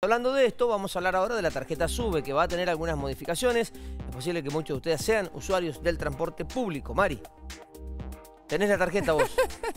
Hablando de esto, vamos a hablar ahora de la tarjeta SUBE, que va a tener algunas modificaciones. Es posible que muchos de ustedes sean usuarios del transporte público. Mari, ¿tenés la tarjeta vos?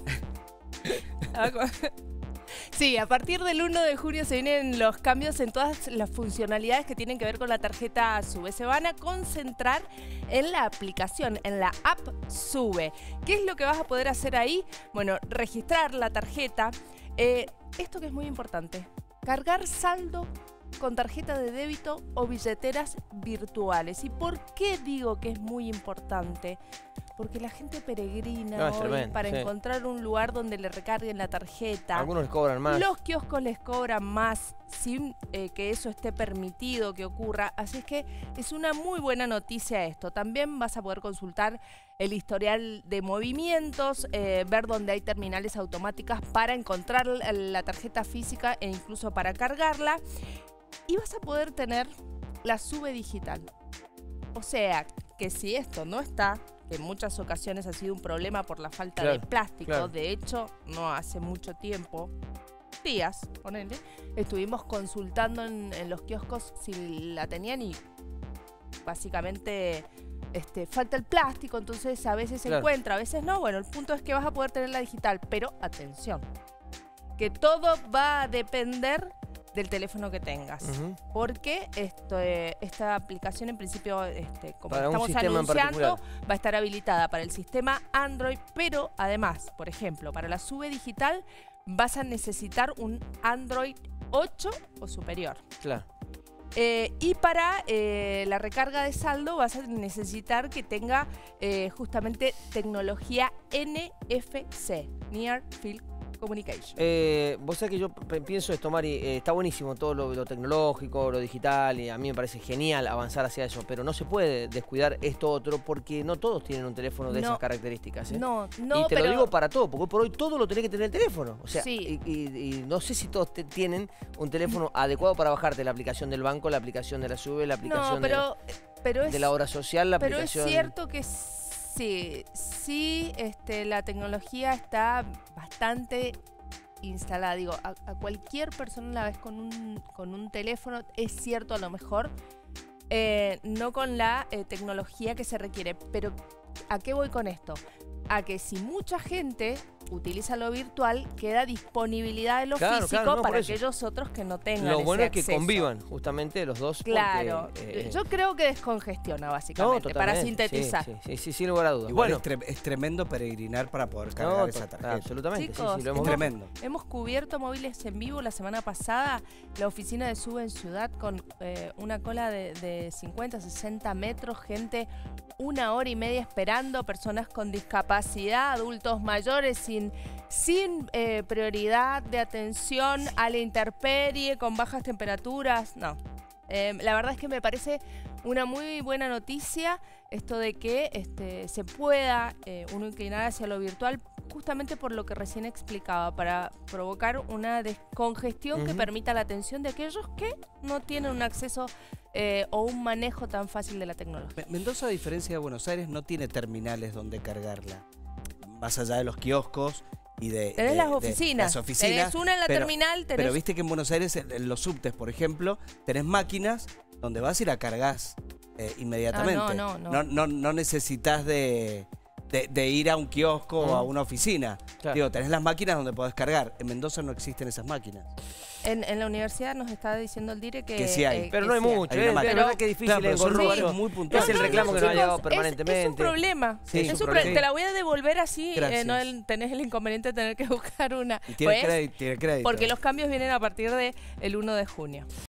Sí, a partir del 1 de junio se vienen los cambios en todas las funcionalidades que tienen que ver con la tarjeta SUBE. Se van a concentrar en la aplicación, en la app SUBE. ¿Qué es lo que vas a poder hacer ahí? Bueno, registrar la tarjeta. Esto que es muy importante, cargar saldo con tarjeta de débito o billeteras virtuales. ¿Y por qué digo que es muy importante? Porque la gente peregrina para encontrar un lugar donde le recarguen la tarjeta. Algunos les cobran más. Los kioscos les cobran más sin que eso esté permitido que ocurra. Así es que es una muy buena noticia esto. También vas a poder consultar el historial de movimientos, ver dónde hay terminales automáticas para encontrar la tarjeta física e incluso para cargarla. Y vas a poder tener la SUBE digital. O sea, que si esto no está, que en muchas ocasiones ha sido un problema por la falta de plástico. De hecho, no hace mucho tiempo, días, ponele, estuvimos consultando en los kioscos si la tenían y básicamente falta el plástico, entonces a veces se encuentra, a veces no. Bueno, el punto es que vas a poder tenerla digital, pero atención, que todo va a depender del teléfono que tengas, porque esta aplicación en principio, como estamos anunciando, va a estar habilitada para el sistema Android, pero además, por ejemplo, para la SUBE digital vas a necesitar un Android 8 o superior. Claro. Y para la recarga de saldo vas a necesitar que tenga justamente tecnología NFC, Near Field Communication. Vos sabés que yo pienso esto, Mari, está buenísimo todo lo tecnológico, lo digital, y a mí me parece genial avanzar hacia eso, pero no se puede descuidar esto otro porque no todos tienen un teléfono de esas características. No, y te lo digo para todo, porque por hoy todo lo tenés que tener el teléfono. O sea, sí. y no sé si todos tienen un teléfono adecuado para bajarte la aplicación del banco, la aplicación de la SUBE, la aplicación de la obra social, la aplicación... Pero es cierto que sí, la tecnología está bastante instalada. Digo, a cualquier persona la ves con un teléfono, es cierto, a lo mejor no con la tecnología que se requiere. Pero ¿a qué voy con esto? A que si mucha gente utiliza lo virtual, queda disponibilidad de lo físico para aquellos otros que no tengan ese acceso. Lo bueno es que convivan justamente los dos. Claro, yo creo que descongestiona básicamente, para sintetizar. Sí, sin lugar a dudas. Bueno, es tremendo peregrinar para poder cargar esa tarjeta. Absolutamente, chicos, lo hemos tremendo. Hemos cubierto móviles en vivo la semana pasada, la oficina de SUBE en Ciudad con una cola de 50, 60 metros, gente 1 hora y media esperando, personas con discapacidad, adultos mayores sin prioridad de atención a la intemperie, con bajas temperaturas. No, la verdad es que me parece una muy buena noticia esto de que se pueda uno inclinar hacia lo virtual, justamente por lo que recién explicaba, para provocar una descongestión que permita la atención de aquellos que no tienen un acceso o un manejo tan fácil de la tecnología. Mendoza, a diferencia de Buenos Aires, no tiene terminales donde cargarla. Más allá de los kioscos y tenés las oficinas. Tenés una en la terminal. Pero viste que en Buenos Aires, en los subtes, por ejemplo, tenés máquinas donde vas y la cargas inmediatamente. No necesitas de ir a un kiosco o a una oficina. Digo, tenés las máquinas donde podés cargar. En Mendoza no existen esas máquinas. En la universidad nos está diciendo el dire que sí hay. Pero no hay mucho, pero la verdad que es difícil encontrar. Muy puntual. Es el reclamo que nos ha llegado permanentemente. Es un problema. Te la voy a devolver así, no tenés el inconveniente de tener que buscar una. Y tiene crédito. Porque los cambios vienen a partir del 1 de junio.